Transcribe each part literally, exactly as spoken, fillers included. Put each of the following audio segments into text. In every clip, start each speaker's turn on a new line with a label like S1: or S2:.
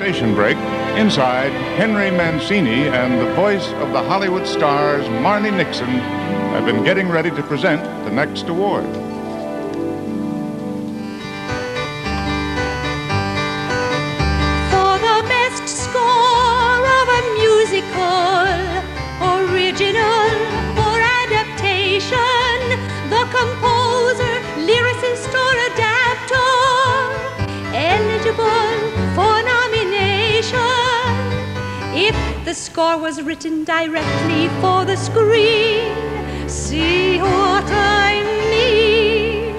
S1: station break, inside, Henry Mancini and the voice of the Hollywood stars, Marni Nixon, have been getting ready to present the next award.
S2: For the best score of a musical, original or adaptation, the composer, lyricist or adapter, eligible for nomination. If the score was written directly for the screen, see what I mean.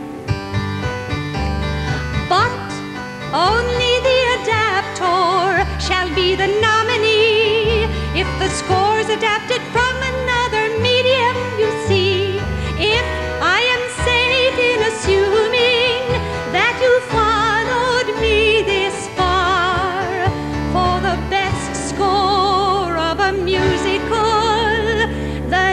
S2: But only the adapter shall be the nominee if the score's adapted from another medium, you see. If I am safe in assuming that you followed me this far, for the best score of a musical, the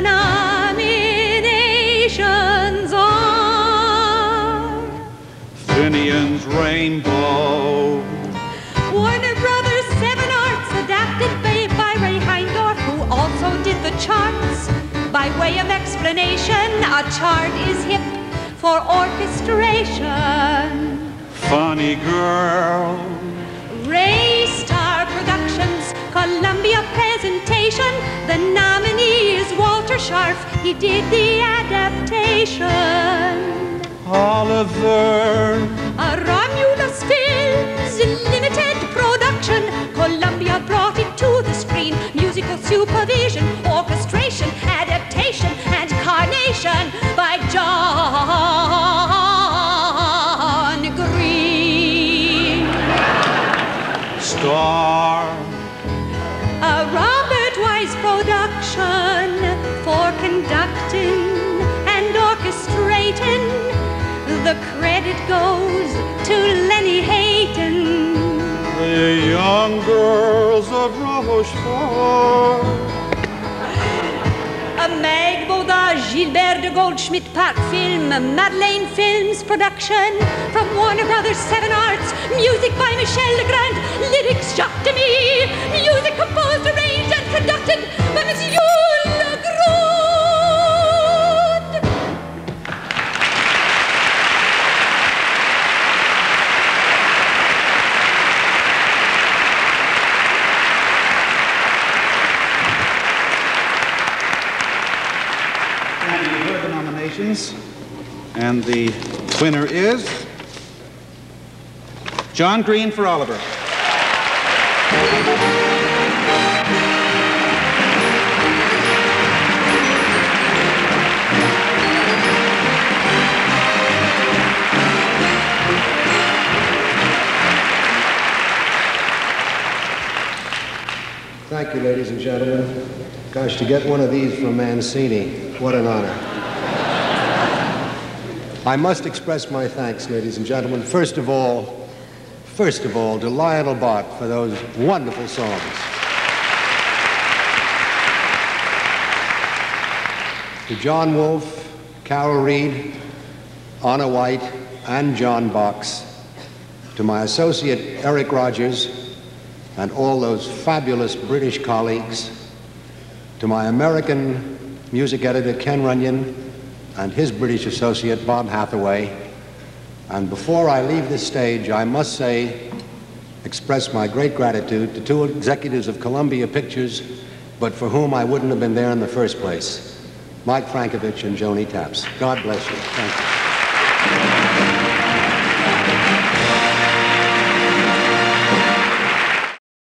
S2: nominations are
S3: Finian's Rainbow,
S2: Warner Brothers Seven Arts, adapted by, by Ray Heindorf, who also did the charts. By way of explanation, a chart is hip for orchestration.
S3: Funny Girl,
S2: Ray Star Productions, Columbia presentation. The nominee is Walter Scharf. He did the adaptation.
S3: Oliver,
S2: A Romulus Films limited production. Columbia brought it to the screen. Musical supervision, orchestration, adaptation, and carnation by John Green.
S3: Star,
S2: A Robert Wise production for conducting and orchestrating. The credit goes to Lenny Hayton.
S3: The Young Girls of Rochefort,
S2: A Meg Baudin, Gilbert de Goldschmidt part film, Madeleine Films production from Warner Brothers Seven Arts. Music by Michel Legrand, lyrics Jacques Demy. Music composed, arranged, and conducted by Monsieur Legrand.
S3: and you heard the nominations, and the winner is John Green for Oliver.
S4: Thank you, ladies and gentlemen. Gosh, to get one of these from Mancini, what an honor. I must express my thanks, ladies and gentlemen. First of all, first of all, to Lionel Bart for those wonderful songs. To John Wolfe, Carol Reed, Anna White, and John Box. To my associate, Eric Rogers, and all those fabulous British colleagues. To my American music editor, Ken Runyon, and his British associate, Bob Hathaway. And before I leave this stage, I must say, express my great gratitude to two executives of Columbia Pictures, but for whom I wouldn't have been there in the first place, Mike Frankovich and Joni Taps. God bless you. Thank you.